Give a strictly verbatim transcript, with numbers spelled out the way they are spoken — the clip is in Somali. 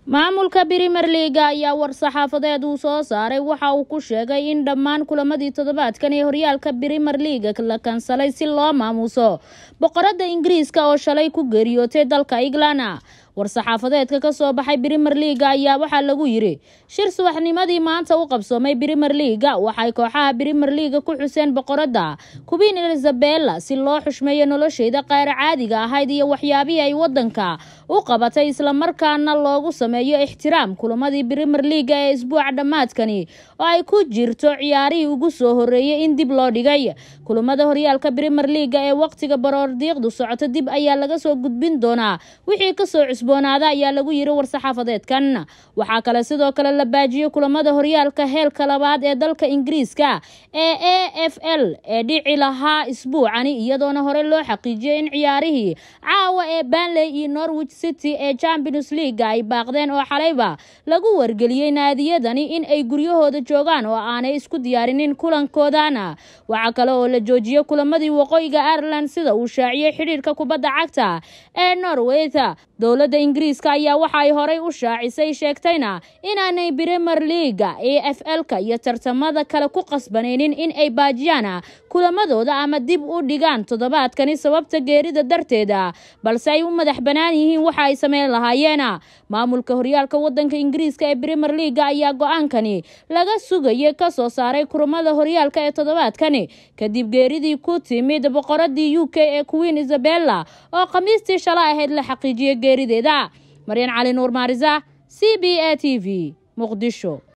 maamulka Premier League ayaa war saxaafadeed uu soo saaray waxa uu ku sheegay in dhammaan kulamadii toddobaadkan ee horyaalka Premier League la kansalay si loo maamuuso boqorada Ingiriiska oo shalay ku geeriyootay dalka England. war saxaafadeedka ka soo baxay Premier League ayaa waxa lagu yiri shir subaxnimadii maanta u qabsoomay Premier League waxay kooxaha Premier League ku xuseen boqorada Queen Elizabeth si loo xushmeeyo nolosheeda qeyr caadiga ahayd iyo waxyaabihii ay wadanka u qabatay isla markaana loogu sameeyo ixtiraam kulamadii Premier League ee isbuuca dhamaadkani oo ay ku jirto ciyaarihii ugu soo horeeyay in dib loo dhigay. kulamada horyaalka Premier League ee waqtiga baroordiiqdu socoto dib ayaa laga soo gudbin doonaa wixii ka soo cusboonaada ayaa lagu yiri war saxaafadeedkan. waxa kale sidoo kale la baajiyo kulamada horyaalka heelka labaad ee dalka Ingiriiska ee A F L ee dhici lahaa isbuucani iyadoona hore loo xaqiijiyay in ciyaarihii caawa ee Burnley iyo Norwich City ee Champions League ay baaqdeen oo xalayba lagu wargeliyay naadiyadani in ay guryahooda joogaan oo aanay isku diyaarinin kulankoodana. waxa kale oo la joojiyay kulamadii waqooyiga Ireland sida uu shaaciyay xiriirka kubadda cagta ee Norway. dowladda Ingiriiska ayaa waxa ay horay u shaacisay sheegtayna inaanay Premier League A F L-ka iyo tartamada kale ku qasbanaynin in ay baajiyaan kulamadooda ama dib u dhigaan toddobaadkani sababta geerida darteeda, balse ay u madax banaan yihiin waxa ay sameyn lahaayeen. maamulka horyaalka wadanka Ingiriiska ee Premier League ayaa go'aankani laga sugayay ka soo saaray kulamada horyaalka ee toddobaadkani kadib geeridii ku timid boqoradii U K ee Queen Isabella oo khamiistii shalay ahayd la xaqiijiyay geerideeda. Maryan Cali Nuur Maariza, C B A T V, Muqdisho.